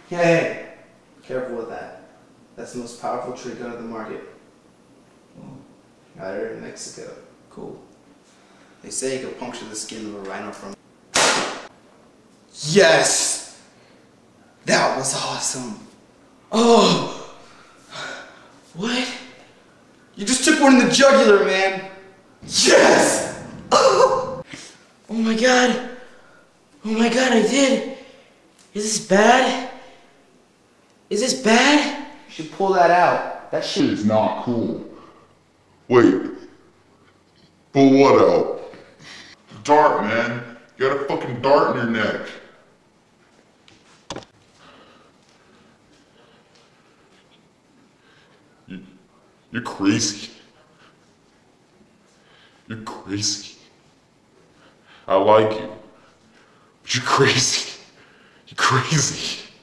Hey, careful with that. That's the most powerful trick on the market. Got it in Mexico. Cool. They say you can puncture the skin of a rhino from... Yes! That was awesome. Oh! What? You just took one in the jugular, man. Yes! Oh! Oh my god. Oh my god, I did. Is this bad? Is this bad? You should pull that out. That shit It's not cool. Wait. Pull what out? Dart, man. You got a fucking dart in your neck. You're crazy. You're crazy. I like you. But you're crazy. You're crazy.